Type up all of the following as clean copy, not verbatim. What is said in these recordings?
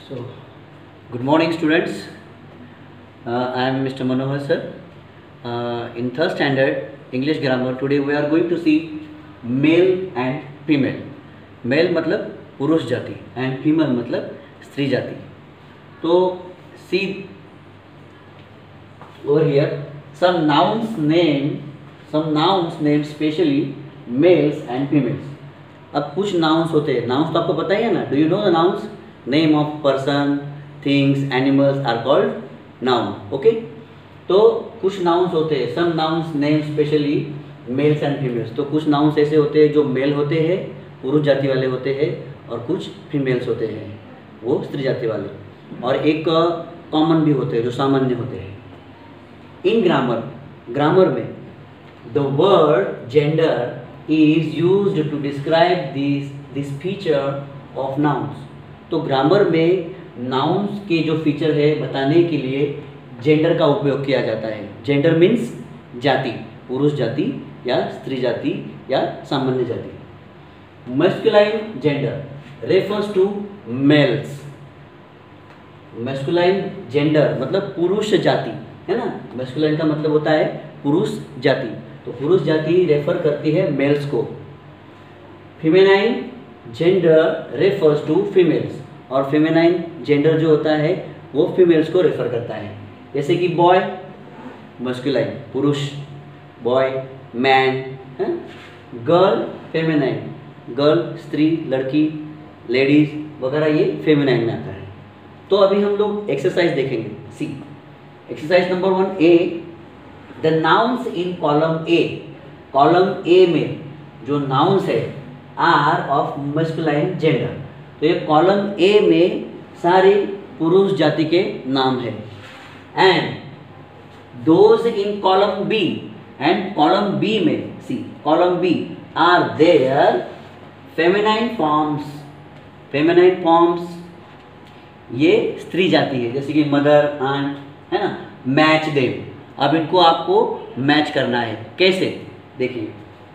So, good morning, students. I am Mr. Manohar sir. In third standard English grammar, today we are going to see male and female. Male मतलब पुरुष जाति and female मतलब स्त्री जाति. तो see over here some nouns name specially males and females. अब कुछ nouns होते हैं. Nouns तो आपको पता ही है ना. Do you know the nouns? Name of person, things, animals are called noun. Okay? तो कुछ nouns होते हैं. Some nouns name specially males and females. तो कुछ nouns ऐसे होते हैं जो मेल होते हैं, पुरुष जाति वाले होते हैं, और कुछ फीमेल्स होते हैं, वो स्त्री जाति वाले, और एक कॉमन भी होते हैं जो सामान्य होते हैं. इन ग्रामर में the word gender is used to describe this feature of nouns. तो ग्रामर में नाउन्स के जो फीचर है बताने के लिए जेंडर का उपयोग किया जाता है. जेंडर मीन्स जाति, पुरुष जाति या स्त्री जाति या सामान्य जाति. Masculine gender refers to males. Masculine gender मतलब पुरुष जाति है ना. मैस्कुलाइन का मतलब होता है पुरुष जाति. तो पुरुष जाति रेफर करती है मेल्स को. Feminine gender refers to females, और फेमिनाइन जेंडर जो होता है वो फीमेल्स को रेफर करता है. जैसे कि बॉय मैस्कुलाइन पुरुष, boy man, girl feminine girl स्त्री लड़की, लेडीज वगैरह, ये फेमिनाइन में आता है. तो अभी हम लोग एक्सरसाइज देखेंगे. C exercise number 1 A. The nouns in column A. Column A में जो नाउन्स है आर ऑफ मैस्कुलाइन जेंडर. तो ये कॉलम ए में सारे पुरुष जाति के नाम है. And those in column B. And column B में C column B are their feminine forms. Feminine forms ये स्त्री जाति है, जैसे कि मदर, आंट है ना. Match them. अब इनको आपको मैच करना है. कैसे देखिए.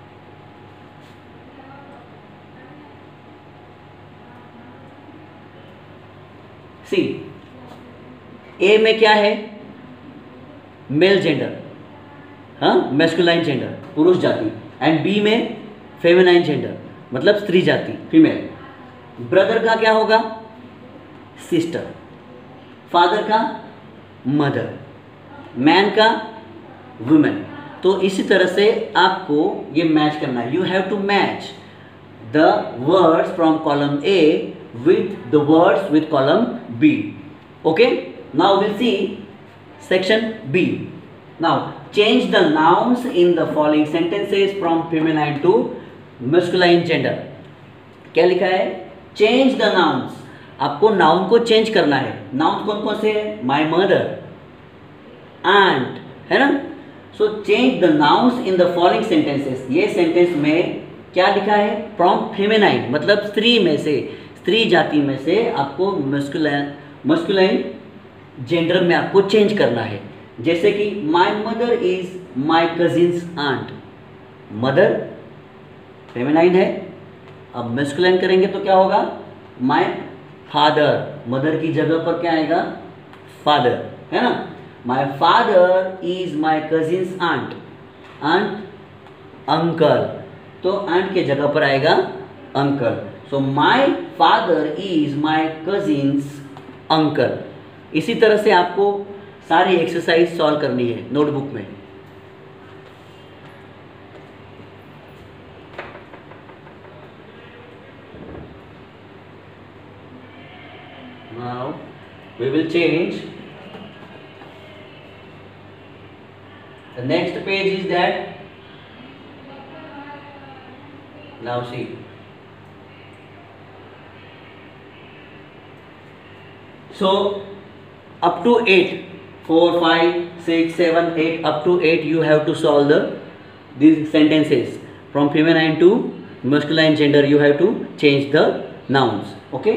सी ए में क्या है? मेल जेंडर, हाँ मैस्कुलाइन जेंडर पुरुष जाति. एंड बी में फेमिनाइन जेंडर मतलब स्त्री जाति फीमेल. ब्रदर का क्या होगा? सिस्टर. फादर का मदर. मैन का वुमेन. तो इसी तरह से आपको ये मैच करना है. You have to match the words from column A with the words with column B. Okay, now we'll see section B. Now change the nouns in the following sentences from feminine to masculine gender. क्या लिखा है? Change the nouns. आपको noun को change करना है. Noun कौन कौन से है? My mother, aunt है ना. So change the nouns in the following sentences. ये सेंटेंस में क्या लिखा है? From feminine मतलब स्त्री में से, स्त्री जाति में से आपको मस्कुलाइन जेंडर में आपको चेंज करना है. जैसे कि my mother is my cousin's aunt. Mother feminine है. अब मस्कुलाइन करेंगे तो क्या होगा? My father. मदर की जगह पर क्या आएगा? फादर है ना. My father is my cousin's aunt. Aunt uncle, तो आंट के जगह पर आएगा uncle. So my father is my cousin's uncle. इसी तरह से आपको सारी एक्सरसाइज सॉल्व करनी है नोटबुक में. Now we will change. The next page is that. Now see. So up to 8, 4, 5, 6, 7, 8, up to 8 you have to solve these sentences. From feminine to masculine gender you have to change the nouns. Okay.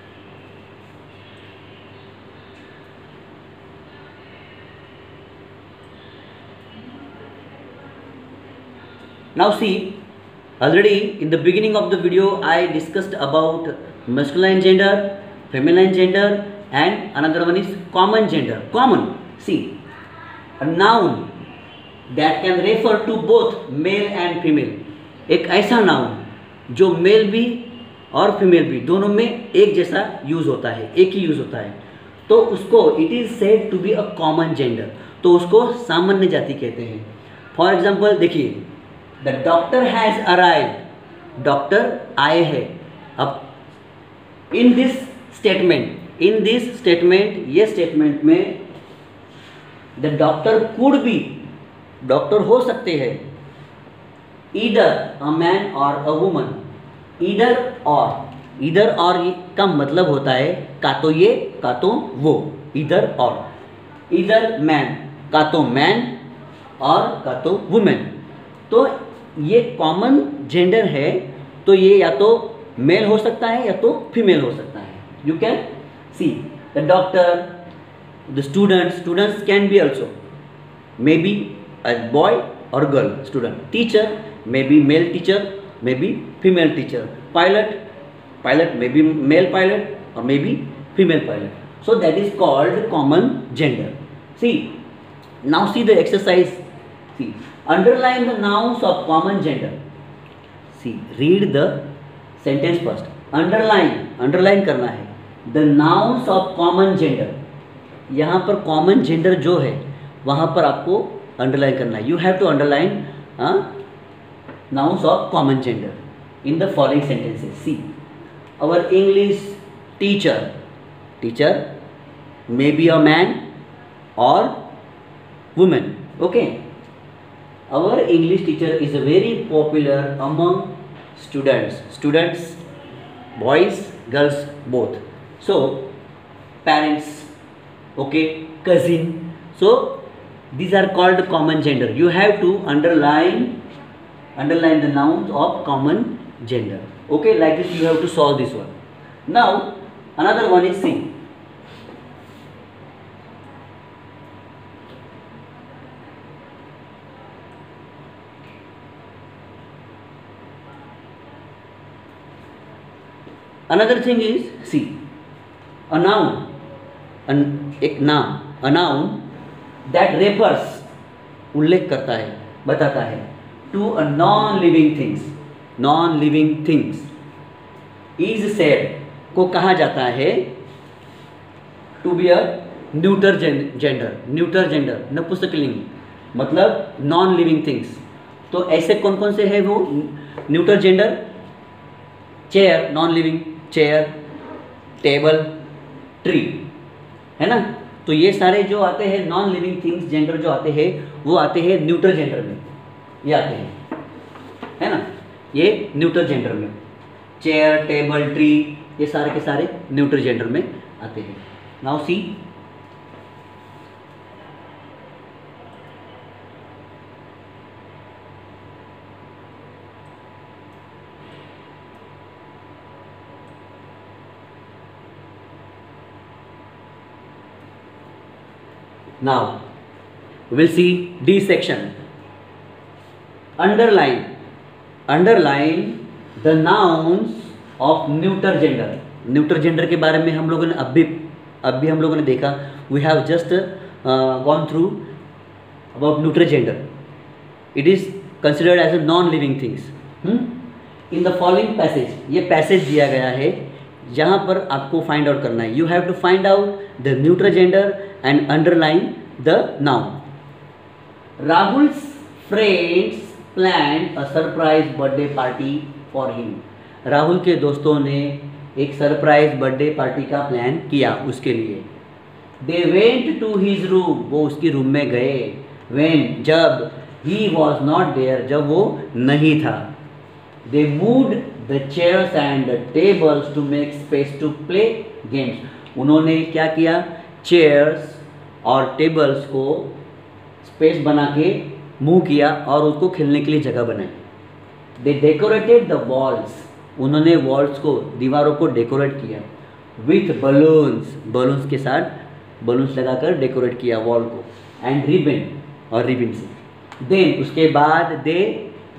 Now see, already in the beginning of the video I discussed about masculine gender feminine gender, and another one is common gender. Common, see, a noun that can refer to both male and female. एक ऐसा noun जो mail भी और female भी दोनों में एक जैसा यूज होता है, एक ही यूज होता है, तो उसको it is said to be a common gender, तो उसको सामान्य जाति कहते हैं. फॉर एग्जाम्पल देखिए, the doctor has arrived, doctor आए हैं. अब इन दिस स्टेटमेंट ये स्टेटमेंट में the doctor could be, doctor हो सकते हैं, ईदर अ मैन और अ वुमन. ईदर और का मतलब होता है का तो ये का तो वो, ईदर और. ईदर मैन का तो मैन और का तो वुमेन. तो ये कॉमन जेंडर है, तो ये या तो मेल हो सकता है या तो फीमेल हो सकता है. You can see the doctor, the students can be also may be a boy और girl student. Teacher may be male teacher, may be female teacher. Pilot may be male pilot or may be female pilot. So that is called common gender. See, now see the exercise. See, underline the nouns of common gender. See, read the sentence first. Underline करना है. The nouns of common gender. यहाँ पर common gender जो है वहाँ पर आपको underline करना है. You have to underline nouns of common gender in the following sentences. See, our English teacher may be a man or woman. Okay, our English teacher is very popular among students, boys, girls, both. So parents, okay, cousin. So these are called common gender. You have to underline the nouns of common gender. Okay, like this you have to solve this one. Now another one is see. Another thing is see, a noun, एक नाम, a noun that refers, उल्लेख करता है, बताता है, to a non-living things is said, को कहा जाता है to be a neuter gender, नपुंसकलिंग, मतलब नॉन लिविंग थिंग्स. तो ऐसे कौन कौन से है वो neuter gender? Chair non living, chair, table, tree, है ना. तो ये सारे जो आते हैं नॉन लिविंग थिंग्स जेंडर जो आते हैं वो आते हैं न्यूटर जेंडर में, ये आते हैं, है ना. ये न्यूटर जेंडर में चेयर, टेबल, ट्री, ये सारे के सारे न्यूटर जेंडर में आते हैं. Now see, now we will see D section. Underline the nouns of neuter gender. Neuter gender के बारे में हम लोगों ने अभी हम लोगों ने देखा. We have just gone through about neuter gender. It is considered as a non living things. In the following passage, ये पैसेज दिया गया है, जहाँ पर आपको फाइंड आउट करना है. You have to find out the neuter gender and underline the noun. Rahul's friends planned a surprise birthday party for him. Rahul के दोस्तों ने एक सरप्राइज बर्थडे पार्टी का प्लान किया उसके लिए. They went to his room, वो उसकी रूम में गए. When, जब, he was not there, जब वो नहीं था. They moved the chairs and the tables to make space to play games. उन्होंने क्या किया? चेयर्स और टेबल्स को स्पेस बना के मूव किया और उसको खेलने के लिए जगह बनाई. दे डेकोरेटेड द वॉल्स, उन्होंने वॉल्स को, दीवारों को डेकोरेट किया. विथ बलून्स के साथ बलून्स लगाकर डेकोरेट किया वॉल को. एंड रिबन, और रिबन से. देन उसके बाद they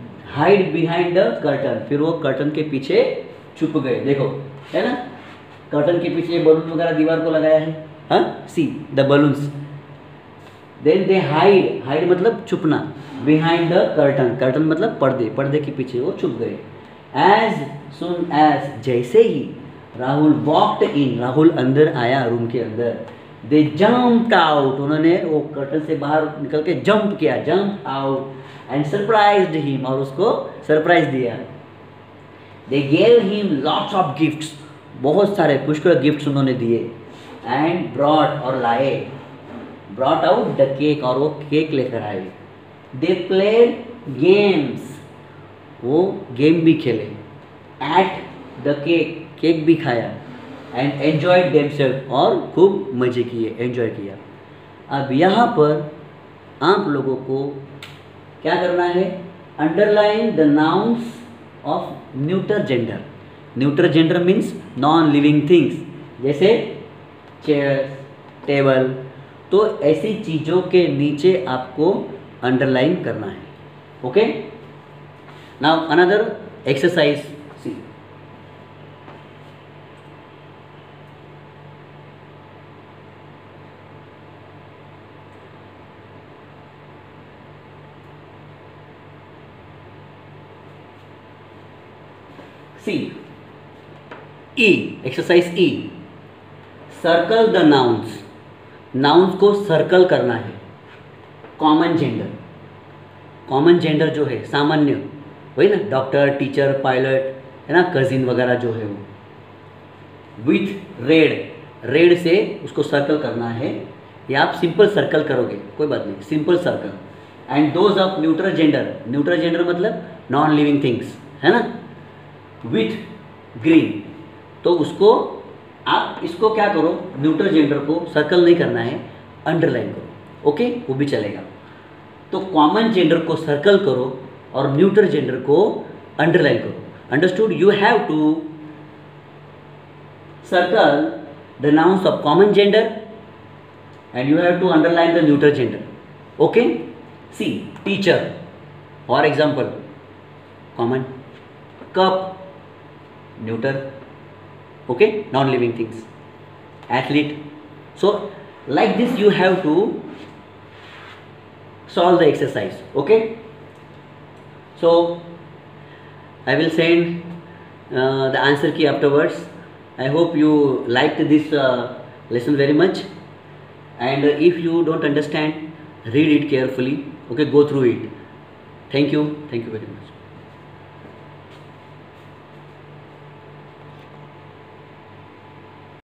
hide behind the curtain, फिर वो कर्टन के पीछे छुप गए. देखो, है ना, कर्टन के पीछे बलून वगैरह दीवार को लगाया है, हाँ, see the balloons. Then they hide, hide मतलब छुपना, बिहाइंड द कर्टन, कर्टन मतलब पर्दे, पर्दे के पीछे वो छुप गए। एज सुन एज, जैसे ही राहुल वॉक्ड इन, राहुल अंदर आया रूम के अंदर, दे जम्प्ड आउट, उन्होंने वो कर्टन से बाहर निकल के जंप किया, jump out, and surprised him, और उसको सरप्राइज दिया। They gave him lots of gifts, बहुत सारे पुष्कल गिफ्ट्स उन्होंने दिए। एंड ब्रॉट, और लाए, ब्रॉट आउट द केक, और वो केक लेकर आए। दे प्लेड गेम्स, वो गेम भी खेले। एट द केक, केक भी खाया। एंड एन्जॉयड देमसेल्फ, और खूब मज़े किए, एन्जॉय किया। अब यहाँ पर आप लोगों को क्या करना है, underline the nouns of neuter gender. Neuter gender means non living things, जैसे चेयर्स, टेबल, तो ऐसी चीज़ों के नीचे आपको अंडरलाइन करना है। Okay, now another exercise, C C E, exercise E, circle the nouns, nouns को सर्कल करना है। कॉमन जेंडर, कॉमन जेंडर जो है सामान्य, वही ना, डॉक्टर, टीचर, पायलट, है ना, कजिन वगैरह जो है वो। विथ रेड, रेड से उसको सर्कल करना है, या आप सिंपल सर्कल करोगे कोई बात नहीं, simple circle. And those of neutral gender, neutral gender मतलब नॉन लिविंग थिंग्स, है ना, विथ ग्रीन, तो उसको आप इसको क्या करो, न्यूट्रल जेंडर को सर्कल नहीं करना है, अंडरलाइन करो। ओके, वो भी चलेगा। तो कॉमन जेंडर को सर्कल करो और न्यूट्रल जेंडर को अंडरलाइन करो। Understood? You have to circle the nouns of common gender and you have to underline the neuter gender. Okay, see, teacher, for example, common, cup, neuter, okay, non living things, athlete. So like this you have to solve the exercise. Okay, so I will send the answer key afterwards. I hope you liked this lesson very much. And if you don't understand, read it carefully. Okay, go through it. Thank you very much.